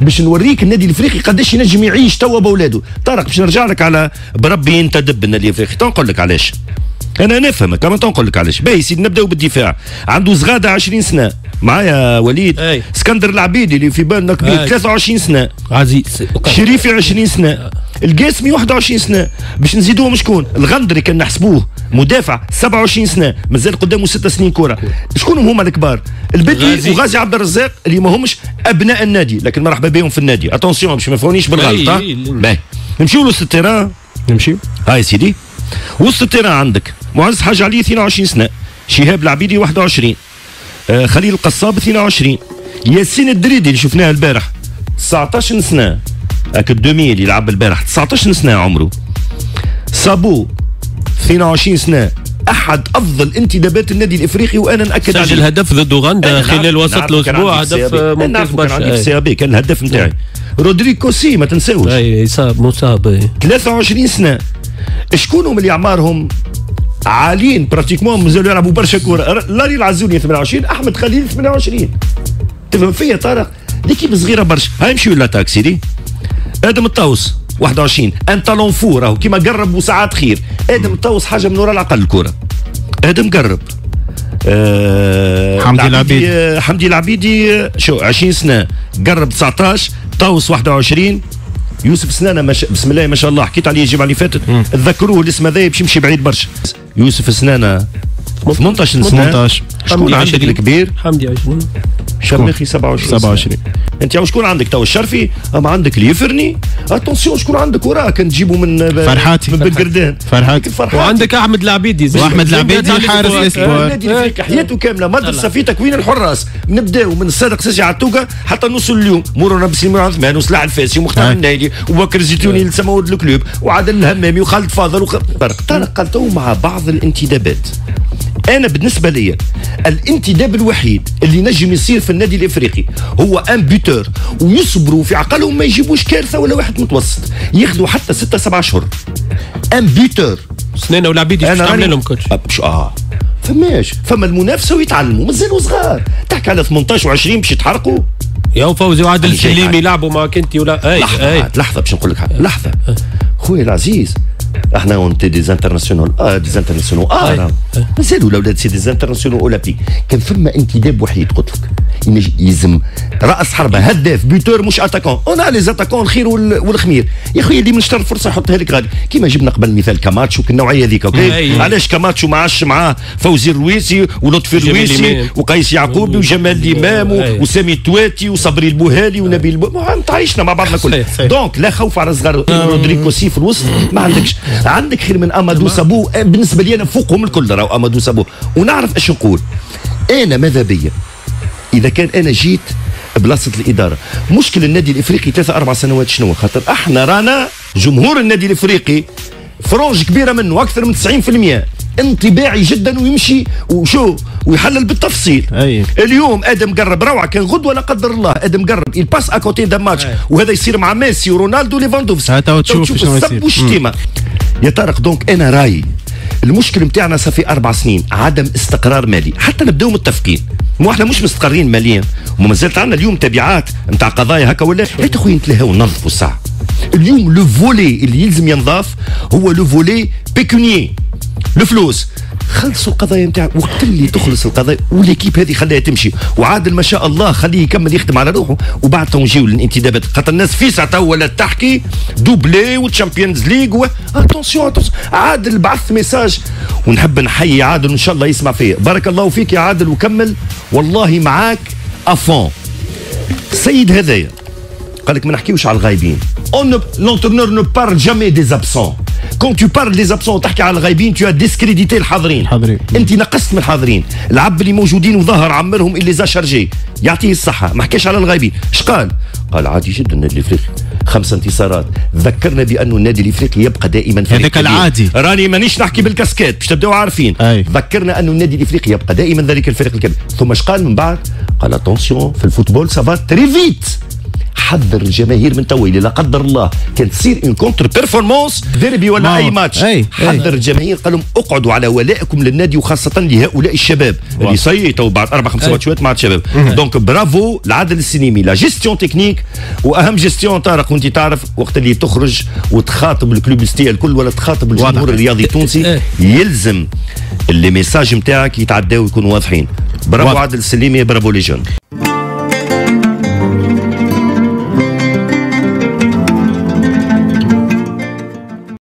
باش نوريك النادي الافريقي قداش ينجم يعيش توا باولاده. طارق باش نرجع لك على بربي انت دب النادي الافريقي، نقول لك علاش. انا نفهمك كما نقول لك علاش. باهي سيدي نبداو بالدفاع. عنده زغاده 20 سنه معايا وليد. اسكندر العبيدي اللي في بالنا كبير 23 سنه. عزيز شريفي 20 سنه. القاسمي 21 سنه. باش نزيدوهم شكون؟ الغندري كان نحسبوه مدافع 27 سنه، مازال قدامه 6 سنين كره. شكون هما الكبار؟ البدري وغازي عبد الرزاق اللي ما همش ابناء النادي لكن مرحبا بهم في النادي. اتونسيون باش ما يفهمونيش بالغلط. باهي نمشيو لوسط التيران. نمشيو هاي سيدي. وسط التيران عندك معز حاج علي 22 سنه، شهاب العبيدي 21، خليل القصاب 22، ياسين الدريدي اللي شفناه البارح 19 سنه، هاك الدومي اللي لعب البارح 19 سنه عمره. صابو 22 سنه، احد افضل انتدابات النادي الافريقي وانا ناكد عليه. سجل هدف ضد اوغندا خلال وسط الاسبوع، هدف ممتاز برشا. كان عندي CAB كان الهداف نتاعي. رودريغو سي ما تنساوش. اي مصاب 23 سنه. شكونهم اللي اعمارهم عاليين براتيكمون مازالوا يلعبوا برشا كوره؟ لاري العزوني 28، احمد خليل 28. تفهم فيا طارق؟ ليكيب صغيره برشا. هاي نمشيو لاتاك سيدي. ادم الطاوس 21، ان تالون فو راهو كيما قرب وساعات خير. ادم الطاوس حاجه من وراء العقل الكوره. ادم قرب. حمدي العبيدي. حمدي العبيدي شو 20 سنه قرب 19. طاوس 21. يوسف سنانه بسم الله ما شاء الله حكيت عليه الجمعه اللي فاتت. تذكروه الاسم هذا باش يمشي بعيد برشا. يوسف سنانه 18 سنه. 18. شكون عندك الكبير؟ حمدي 20. شماخي 27. انت شكون عندك تو؟ الشرفي، اما عندك اليفرني. اتونسيون شكون عندك وراه كان تجيبوا من فرحاتي من بن فرحاتي. وعندك احمد العبيدي. واحمد العبيدي حارس الاسبوع. النادي الافريقي حياته كامله مدرسه في تكوين الحراس. نبداو من الصادق ساسي عتوقه حتى نوصل اليوم مرورنا بسليمان عثمان وصلاح الفاسي ومختار النايلي وبكر الزيتوني اللي تسمى ولد الكلوب وعادل الهمامي وخالد فاضل طارق قالتو مع بعض الانتدابات. انا بالنسبه لي الانتداب الوحيد اللي نجم يصير في النادي الافريقي هو ان بيتور، ويصبروا في عقلهم ما يجيبوش كارثه ولا واحد متوسط، ياخذوا حتى 6-7 اشهر. ان بيتور سنانه والعبيدي باش تعمل لهم كوتش. فماش فما المنافسه ويتعلموا مازالوا صغار. تحكي على 18 و20 باش يتحرقوا. يا فوزي وعادل السليمي يلعبوا مع كنتي ولا لحظه باش نقول لك حاجه. لحظه خويا العزيز، احنا اونتي دي انترناسيونال مازالوا الاولاد سي دي انترناسيونال اولمبيك. كان فما انتداب وحيد قلت لك يلزم راس حربه هداف بيتور مش اتاكون. انا لي زاتاكون الخير والخمير يا خويا اللي من شطر فرصه يحطها لك غادي كيما جبنا قبل مثال كاماتشو النوعيه هذيك. اوكي علاش كاماتشو ما عادش معاه فوزي الرويسي ولطفي الرويسي وقيس يعقوبي وجمال الامام وسامي التواتي وصبري البوهالي ونبيل تعايشنا مع بعضنا كل. دونك لا خوف على صغار. رودريغو سي في الوسط ما عندك خير من امادو سابو. بالنسبه لي انا فوقهم الكل راهو امادو سابو. ونعرف ايش نقول انا ماذا بيا اذا كان انا جيت بلاصه الاداره. مشكل النادي الافريقي 3-4 سنوات شنو؟ خاطر احنا رانا جمهور النادي الافريقي فرونج كبيره منه اكثر من 90% انطباعي جدا ويمشي ويحلل بالتفصيل. اليوم ادم قرب روعه، كان غدوه لا قدر الله ادم قرب يباس اكوتي دا ماتش وهذا يصير مع ميسي ورونالدو وليفاندوفسكي. هاتوا تشوف شنو يصير والشتيمه يا طارق. دونك انا رايي المشكل نتاعنا صافي 4 سنين عدم استقرار مالي. حتى نبداو متفقين، مو احنا مش مستقرين ماليا وما زالت عندنا اليوم تبعات نتاع قضايا هكا ولا يا خويا نتلاهاو وننظفوا الساعه. اليوم لو فولي اللي يلزم ينضاف هو لو فولي بيكونيي، الفلوس. خلصوا القضايا نتاع وقت اللي تخلص القضايا وليكيب هذه خليها تمشي. وعادل ما شاء الله خليه يكمل يخدم على روحه وبعد نجيو للانتدابات. خاطر الناس في ساعتها ولا تحكي دوبلي وتشامبيونز ليغ اتونسيون. عادل بعث ميساج ونحب نحيي عادل وان شاء الله يسمع فيا. بارك الله فيك يا عادل وكمل والله معاك افون. السيد هذايا قال لك ما نحكيوش على الغايبين. L'entraîneur ne parle jamais des absents. Quand tu parles des absents وتحكي على الغايبين tu as discrédité الحاضرين. انت نقصت من الحاضرين. العب اللي موجودين وظهر عمرهم اللي زا شارجي يعطيه الصحه. ما حكاش على الغايبين. اش قال؟ قال عادي جدا النادي الافريقي 5 انتصارات. ذكرنا بانه النادي الافريقي يبقى دائما فريق هذاك العادي. راني مانيش نحكي بالكاسكيت باش تبداو عارفين. ذكرنا انه النادي الافريقي يبقى دائما ذلك الفريق الكبير. ثم اش قال من بعد؟ قال اتونسيون في الفوتبول سافا تري فيت. حذر الجماهير من تويلي لا قدر الله كانت تصير ان كونتر بيرفورمانس ديربي ولا اي ماتش. حذر الجماهير قال لهم اقعدوا على ولائكم للنادي وخاصه لهؤلاء اللي اللي صيتوا بعد 4-5 ماتشات مع الشباب. دونك برافو لعادل السليمي، لا جيستيون تكنيك واهم جيستيون طارق. وانت تعرف وقت اللي تخرج وتخاطب الكلوب ستي الكل ولا تخاطب الجمهور الرياضي التونسي يلزم اللي ميساج نتاعك يتعداو ويكونوا واضحين. برافو عادل السليمي، برافو لي جون.